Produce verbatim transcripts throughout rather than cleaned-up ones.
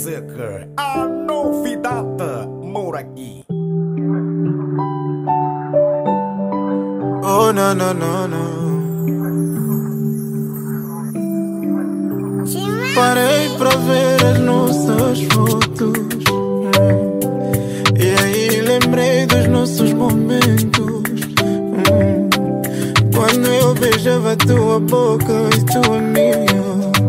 Music, a novidade mora aqui. Oh, não, não, não, não. Parei pra ver as nossas fotos, hum. E aí lembrei dos nossos momentos, hum. Quando eu beijava tua boca e tu a minha.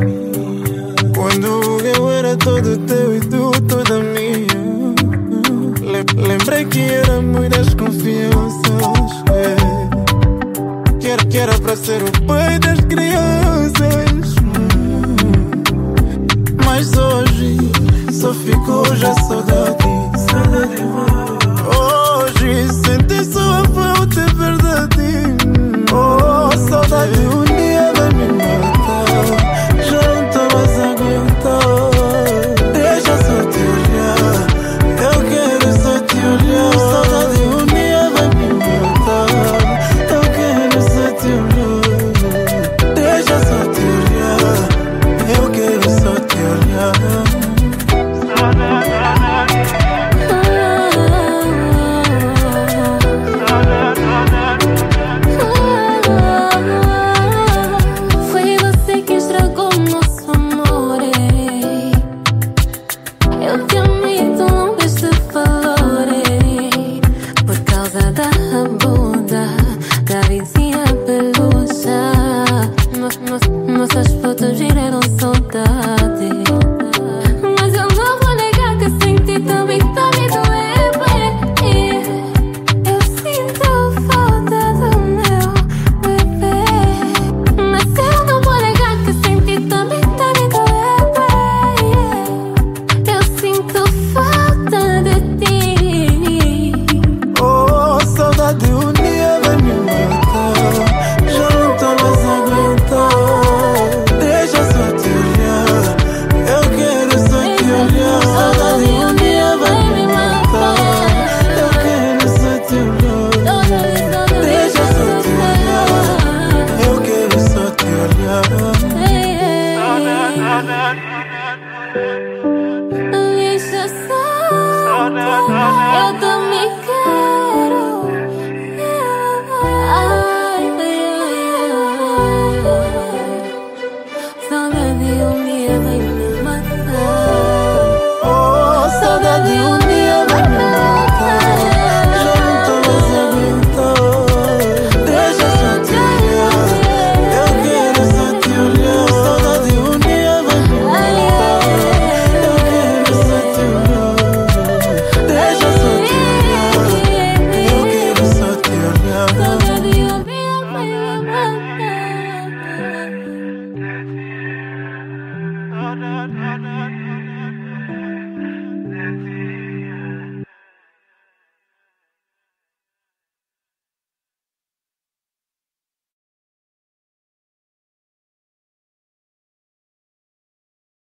Quando eu era todo teu e tu toda minha. Lembrei que era muitas confianças, é. que, era, que era pra ser o pai das crianças, hum. Mas hoje só ficou já saudade. Saudade. Hoje senti sua falta, é verdade. Oh, saudade, um dia vai me matar. Já não tô mais a aguentar. Deixa só te olhar, eu quero só te olhar. Saudade, um dia vai me matar. Eu quero só te olhar. Deixa só te olhar, eu quero só te olhar. Nossas fotos viraram soltas.